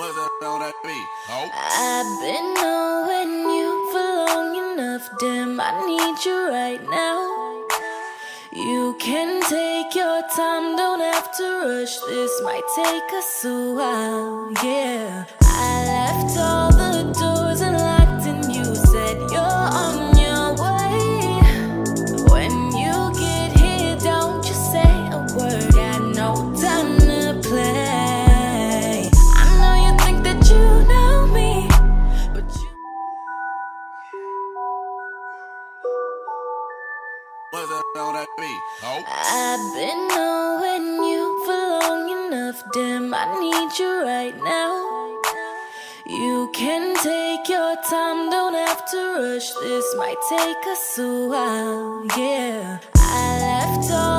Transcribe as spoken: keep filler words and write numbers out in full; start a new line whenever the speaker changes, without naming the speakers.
I've been knowing you for long enough, damn, I need you right now. You can take your time, don't have to rush, this might take us a while, yeah. I left all the doors unlocked and you said you're on your way. When you get here, don't just say a word, got no time to play. I know you think that you know me, but you I've been knowing you for long enough, damn, I need you right now. You can take your time, don't have to rush, this might take us a while, yeah. I left all